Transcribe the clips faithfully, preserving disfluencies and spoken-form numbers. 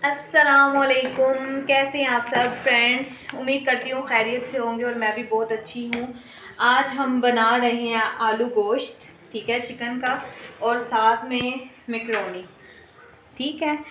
अस्सलामुअलैकुम, कैसे हैं आप सब फ्रेंड्स। उम्मीद करती हूँ खैरियत से होंगे और मैं भी बहुत अच्छी हूँ। आज हम बना रहे हैं आलू गोश्त, ठीक है, चिकन का, और साथ में मैकरोनी, ठीक है।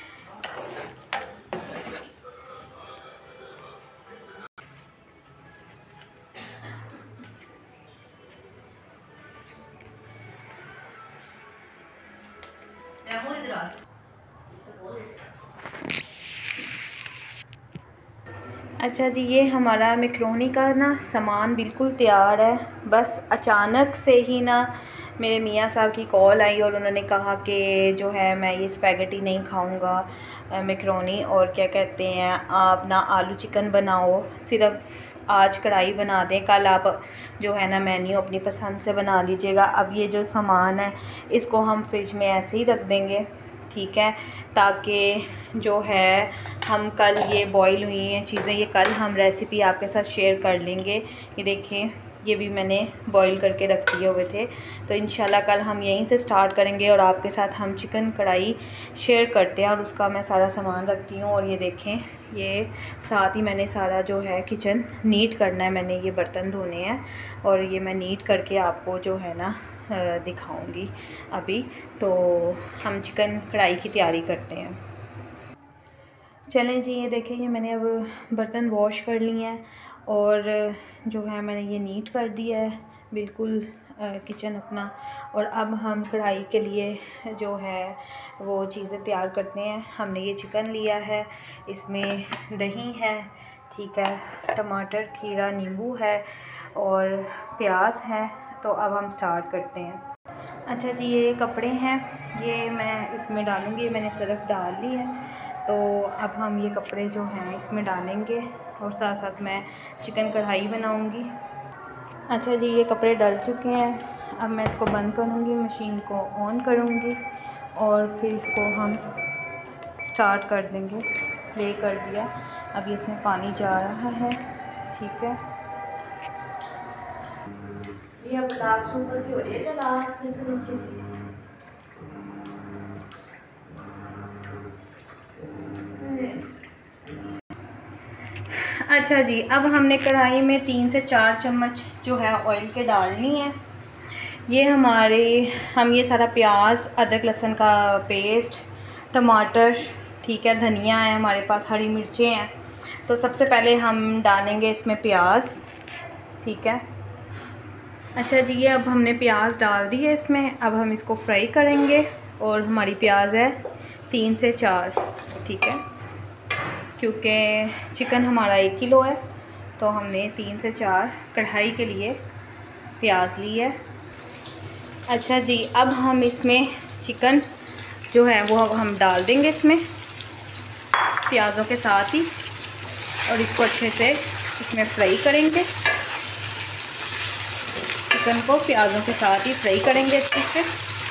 अच्छा जी, ये हमारा मैकरोनी का ना सामान बिल्कुल तैयार है। बस अचानक से ही ना मेरे मियाँ साहब की कॉल आई और उन्होंने कहा कि जो है मैं ये स्पैगेटी नहीं खाऊंगा मैकरोनी, और क्या कहते हैं आप ना आलू चिकन बनाओ, सिर्फ आज कढ़ाई बना दें, कल आप जो है ना मेन्यू अपनी पसंद से बना लीजिएगा। अब ये जो सामान है इसको हम फ्रिज में ऐसे ही रख देंगे, ठीक है, ताकि जो है हम कल ये बॉईल हुई हैं चीज़ें, ये कल हम रेसिपी आपके साथ शेयर कर लेंगे। ये देखें, ये भी मैंने बॉईल करके रख दिए हुए थे, तो इंशाल्लाह कल हम यहीं से स्टार्ट करेंगे और आपके साथ हम चिकन कढ़ाई शेयर करते हैं और उसका मैं सारा सामान रखती हूँ। और ये देखें, ये साथ ही मैंने सारा जो है किचन नीट करना है, मैंने ये बर्तन धोने हैं और ये मैं नीट करके आपको जो है ना दिखाऊंगी अभी। तो हम चिकन कढ़ाई की तैयारी करते हैं। चलें जी, ये देखें, ये मैंने अब बर्तन वॉश कर लिए हैं और जो है मैंने ये नीट कर दिया है बिल्कुल किचन अपना। और अब हम कढ़ाई के लिए जो है वो चीज़ें तैयार करते हैं। हमने ये चिकन लिया है, इसमें दही है, ठीक है, टमाटर, खीरा, नींबू है और प्याज है। तो अब हम स्टार्ट करते हैं। अच्छा जी, ये कपड़े हैं, ये मैं इसमें डालूँगी, मैंने सर्फ़ डाल ली है। तो अब हम ये कपड़े जो हैं इसमें डालेंगे और साथ साथ मैं चिकन कढ़ाई बनाऊँगी। अच्छा जी, ये कपड़े डल चुके हैं। अब मैं इसको बंद करूँगी, मशीन को ऑन करूँगी और फिर इसको हम स्टार्ट कर देंगे। प्ले कर दिया, अब ये इसमें पानी जा रहा है, ठीक है। ये अब लास्ट ऊपर की हो रही है, लास्ट नीचे। अच्छा जी, अब हमने कढ़ाई में तीन से चार चम्मच जो है ऑयल के डालनी है। ये हमारे हम ये सारा प्याज, अदरक लहसुन का पेस्ट, टमाटर, ठीक है, धनिया है हमारे पास, हरी मिर्चें हैं। तो सबसे पहले हम डालेंगे इसमें प्याज, ठीक है। अच्छा जी, ये अब हमने प्याज डाल दी है इसमें। अब हम इसको फ्राई करेंगे और हमारी प्याज है तीन से चार, ठीक है, क्योंकि चिकन हमारा एक किलो है तो हमने तीन से चार कढ़ाई के लिए प्याज ली है। अच्छा जी, अब हम इसमें चिकन जो है वो हम डाल देंगे इसमें प्याज़ों के साथ ही और इसको अच्छे से इसमें फ्राई करेंगे। चिकन को प्याज़ों के साथ ही फ्राई करेंगे अच्छे से।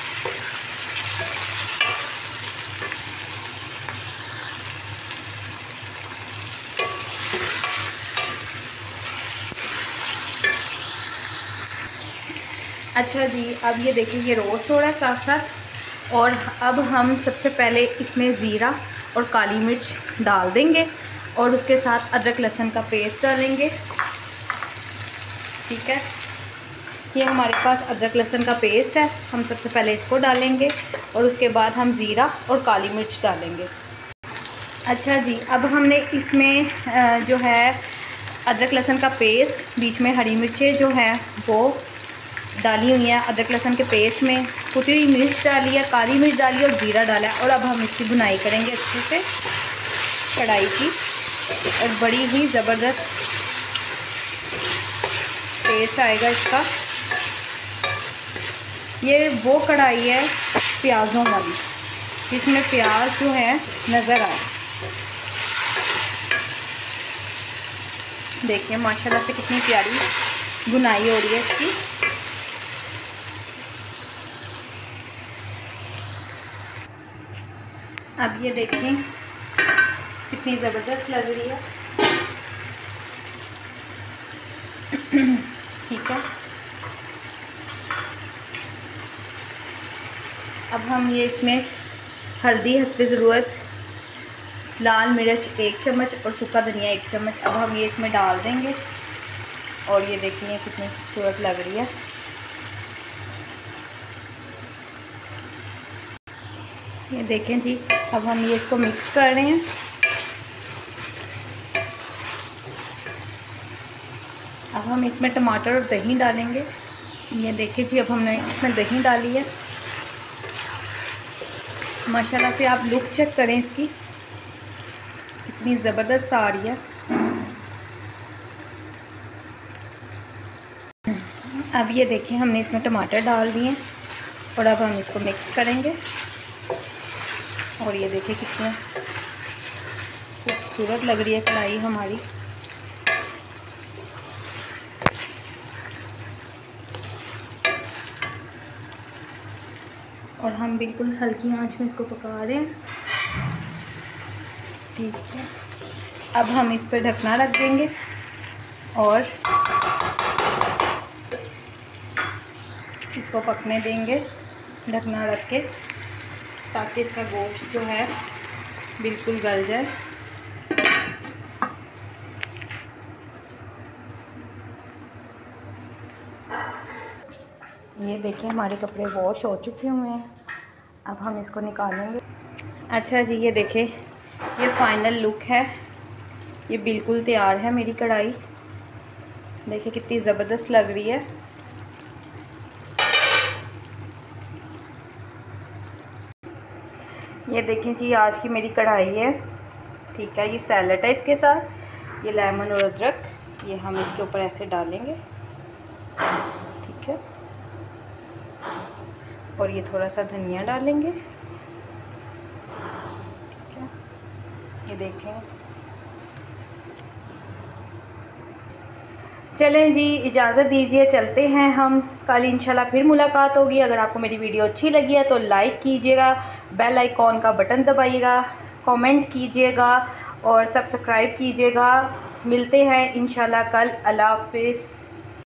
अच्छा जी, अब ये देखिए, ये रोस्ट हो रहा है साथ साथ। और अब हम सबसे पहले इसमें ज़ीरा और काली मिर्च डाल देंगे और उसके साथ अदरक लहसुन का पेस्ट डालेंगे, ठीक है। ये हमारे पास अदरक लहसुन का पेस्ट है, हम सबसे पहले इसको डालेंगे और उसके बाद हम ज़ीरा और काली मिर्च डालेंगे। अच्छा जी, अब हमने इसमें जो है अदरक लहसुन का पेस्ट, बीच में हरी मिर्चें जो हैं वो डाली हुई है, अदरक लहसुन के पेस्ट में कुटी हुई मिर्च डाली है, काली मिर्च डाली और ज़ीरा डाला है। और अब हम इसकी भुनाई करेंगे अच्छे से कढ़ाई की, और बड़ी ही ज़बरदस्त टेस्ट आएगा इसका। ये वो कढ़ाई है प्याज़ों वाली जिसमें प्याज जो है नज़र आए। देखिए माशाल्लाह से कितनी प्यारी भुनाई हो रही है इसकी। अब ये देखें कितनी ज़बरदस्त लग रही है, ठीक है। अब हम ये इसमें हल्दी हस्बे ज़रूरत लाल मिर्च एक चम्मच और सूखा धनिया एक चम्मच। अब हम ये इसमें डाल देंगे और ये देखिए कितनी खूबसूरत लग रही है। ये देखें जी, अब हम ये इसको मिक्स कर रहे हैं। अब हम इसमें टमाटर और दही डालेंगे। ये देखिए जी, अब हमने इसमें दही डाली है। माशाल्लाह से आप लुक चेक करें इसकी, कितनी ज़बरदस्त आ रही है। अब ये देखिए हमने इसमें टमाटर डाल दिए और अब हम इसको मिक्स करेंगे। और ये देखिए कितनी खूबसूरत लग रही है कढ़ाई हमारी। और हम बिल्कुल हल्की आंच में इसको पका रहे हैं। ठीक है, अब हम इस पर ढकना रख देंगे और इसको पकने देंगे ढकना रख के, ताकि इसका गोश्त जो है बिल्कुल गल जाए। ये देखिए हमारे कपड़े वॉश हो चुके हुए हैं। अब हम इसको निकालेंगे। अच्छा जी, ये देखिए ये फाइनल लुक है। ये बिल्कुल तैयार है मेरी कढ़ाई। देखिए कितनी ज़बरदस्त लग रही है। ये देखें जी, आज की मेरी कढ़ाई है। ठीक है, ये सैलेड है इसके साथ। ये लेमन और अदरक, ये हम इसके ऊपर ऐसे डालेंगे। ठीक है, और ये थोड़ा सा धनिया डालेंगे। ठीक है, ये देखें। चलें जी, इजाज़त दीजिए, चलते हैं हम। कल इंशाल्लाह फिर मुलाकात होगी। अगर आपको मेरी वीडियो अच्छी लगी है तो लाइक कीजिएगा, बेल आइकॉन का बटन दबाइएगा, कमेंट कीजिएगा और सब्सक्राइब कीजिएगा। मिलते हैं इंशाल्लाह कल। अल्लाह हाफ़िज़।